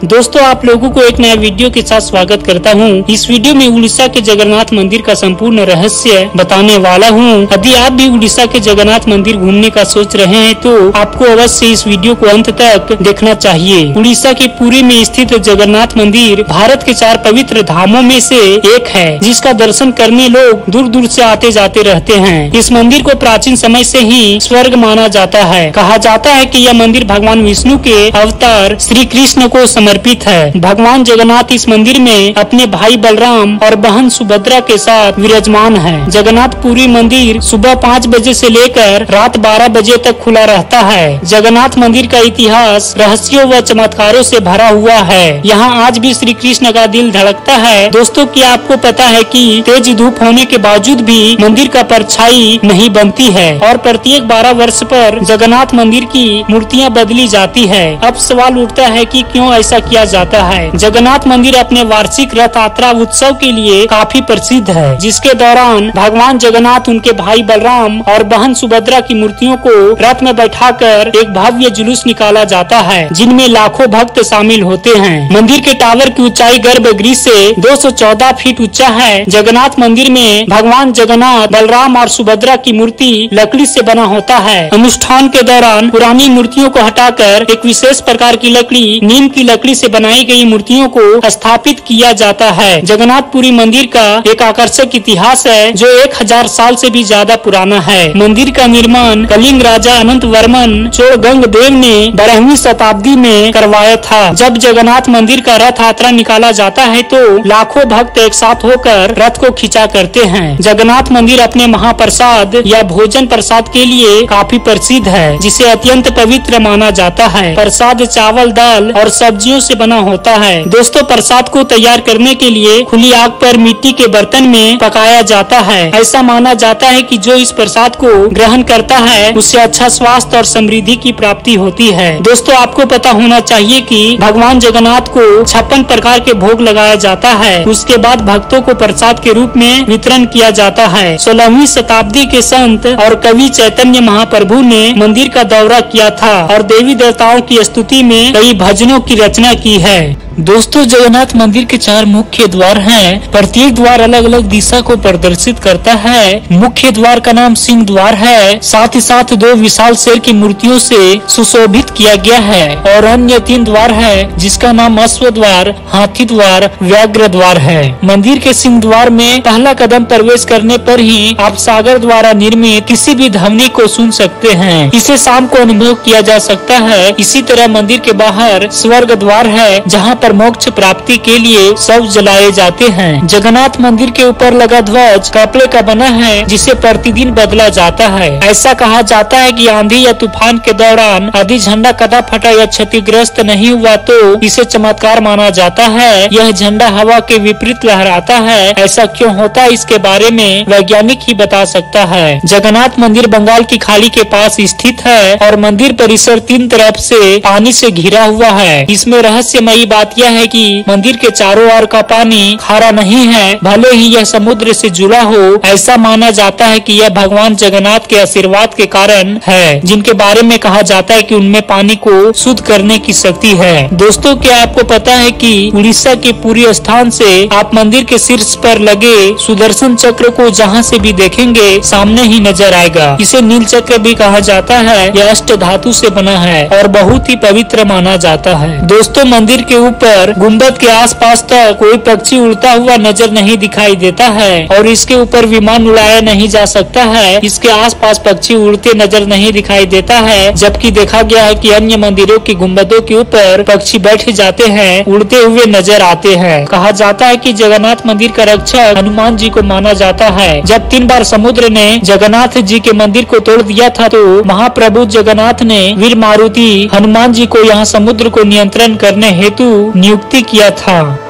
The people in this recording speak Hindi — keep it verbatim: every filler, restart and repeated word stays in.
दोस्तों, आप लोगों को एक नया वीडियो के साथ स्वागत करता हूं। इस वीडियो में उड़ीसा के जगन्नाथ मंदिर का संपूर्ण रहस्य बताने वाला हूं। यदि आप भी उड़ीसा के जगन्नाथ मंदिर घूमने का सोच रहे हैं तो आपको अवश्य इस वीडियो को अंत तक देखना चाहिए। उड़ीसा के पुरी में स्थित जगन्नाथ मंदिर भारत के चार पवित्र धामों में से एक है, जिसका दर्शन करने लोग दूर दूर से आते जाते रहते हैं। इस मंदिर को प्राचीन समय से ही स्वर्ग माना जाता है। कहा जाता है कि यह मंदिर भगवान विष्णु के अवतार श्री कृष्ण को समर्पित है। भगवान जगन्नाथ इस मंदिर में अपने भाई बलराम और बहन सुभद्रा के साथ विराजमान है। जगन्नाथ पुरी मंदिर सुबह पाँच बजे से लेकर रात बारह बजे तक खुला रहता है। जगन्नाथ मंदिर का इतिहास रहस्यों व चमत्कारों से भरा हुआ है। यहाँ आज भी श्री कृष्ण का दिल धड़कता है। दोस्तों, क्या आपको पता है कि तेज धूप होने के बावजूद भी मंदिर का परछाई नहीं बनती है और प्रत्येक बारह वर्ष पर जगन्नाथ मंदिर की मूर्तियाँ बदली जाती है। अब सवाल उठता है कि क्यों ऐसा किया जाता है। जगन्नाथ मंदिर अपने वार्षिक रथ यात्रा उत्सव के लिए काफी प्रसिद्ध है, जिसके दौरान भगवान जगन्नाथ उनके भाई बलराम और बहन सुभद्रा की मूर्तियों को रथ में बैठाकर एक भव्य जुलूस निकाला जाता है, जिनमें लाखों भक्त शामिल होते हैं। मंदिर के टावर की ऊंचाई गर्भगृह से दो सौ चौदह फीट ऊंचा है। जगन्नाथ मंदिर में भगवान जगन्नाथ, बलराम और सुभद्रा की मूर्ति लकड़ी से बना होता है। अनुष्ठान के दौरान पुरानी मूर्तियों को हटाकर एक विशेष प्रकार की लकड़ी, नीम की लकड़ी से बनाई गई मूर्तियों को स्थापित किया जाता है। जगन्नाथपुरी मंदिर का एक आकर्षक इतिहास है, जो एक हजार साल से भी ज्यादा पुराना है। मंदिर का निर्माण कलिंग राजा अनंत वर्मन चोड़गंग देव ने बारहवीं शताब्दी में करवाया था। जब जगन्नाथ मंदिर का रथ यात्रा निकाला जाता है तो लाखों भक्त एक साथ होकर रथ को खींचा करते हैं। जगन्नाथ मंदिर अपने महाप्रसाद या भोजन प्रसाद के लिए काफी प्रसिद्ध है, जिसे अत्यंत पवित्र माना जाता है। प्रसाद चावल, दाल और सब्जियों से बना होता है। दोस्तों, प्रसाद को तैयार करने के लिए खुली आग पर मिट्टी के बर्तन में पकाया जाता है। ऐसा माना जाता है कि जो इस प्रसाद को ग्रहण करता है उसे अच्छा स्वास्थ्य और समृद्धि की प्राप्ति होती है। दोस्तों, आपको पता होना चाहिए कि भगवान जगन्नाथ को छप्पन प्रकार के भोग लगाया जाता है। उसके बाद भक्तों को प्रसाद के रूप में वितरण किया जाता है। सोलहवीं शताब्दी के संत और कवि चैतन्य महाप्रभु ने मंदिर का दौरा किया था और देवी देवताओं की स्तुति में कई भजनों की रचना की है। दोस्तों, जगन्नाथ मंदिर के चार मुख्य द्वार हैं। प्रत्येक द्वार अलग अलग दिशा को प्रदर्शित करता है। मुख्य द्वार का नाम सिंह द्वार है। साथ ही साथ दो विशाल शेर की मूर्तियों से सुशोभित किया गया है और अन्य तीन द्वार है, जिसका नाम अश्व द्वार, हाथी द्वार, व्याघ्र द्वार है। मंदिर के सिंह द्वार में पहला कदम प्रवेश करने पर ही आप सागर द्वारा निर्मित किसी भी ध्वनि को सुन सकते हैं। इसे शाम को अनुभव किया जा सकता है। इसी तरह मंदिर के बाहर स्वर्ग द्वार है, जहाँ पर मोक्ष प्राप्ति के लिए शव जलाए जाते हैं। जगन्नाथ मंदिर के ऊपर लगा ध्वज कपड़े का बना है, जिसे प्रतिदिन बदला जाता है। ऐसा कहा जाता है कि आंधी या तूफान के दौरान यदि झंडा कटा फटा या क्षतिग्रस्त नहीं हुआ तो इसे चमत्कार माना जाता है। यह झंडा हवा के विपरीत लहराता है। ऐसा क्यों होता है, इसके बारे में वैज्ञानिक ही बता सकता है। जगन्नाथ मंदिर बंगाल की खाड़ी के पास स्थित है और मंदिर परिसर तीन तरफ से पानी से घिरा हुआ है। इसमें रहस्यमयी बात यह है कि मंदिर के चारों ओर का पानी खारा नहीं है, भले ही यह समुद्र से जुड़ा हो। ऐसा माना जाता है कि यह भगवान जगन्नाथ के आशीर्वाद के कारण है, जिनके बारे में कहा जाता है कि उनमें पानी को शुद्ध करने की शक्ति है। दोस्तों, क्या आपको पता है कि उड़ीसा के पुरी स्थान से आप मंदिर के शीर्ष पर लगे सुदर्शन चक्र को जहाँ से भी देखेंगे सामने ही नजर आएगा। इसे नील चक्र भी कहा जाता है। यह अष्ट धातु से बना है और बहुत ही पवित्र माना जाता है। दोस्तों, मंदिर के ऊपर गुंबद के आसपास तक कोई पक्षी उड़ता हुआ नजर नहीं दिखाई देता है और इसके ऊपर विमान उड़ाया नहीं जा सकता है। इसके आसपास पक्षी उड़ते नजर नहीं दिखाई देता है, जबकि देखा गया है कि अन्य मंदिरों की गुंबदों के ऊपर पक्षी बैठ जाते हैं, उड़ते हुए नजर आते हैं। कहा जाता है कि जगन्नाथ मंदिर का रक्षक हनुमान जी को माना जाता है। जब तीन बार समुद्र ने जगन्नाथ जी के मंदिर को तोड़ दिया था तो महाप्रभु जगन्नाथ ने वीर मारुति हनुमान जी को यहाँ समुद्र को नियंत्रण करने हेतु नियुक्ति किया था।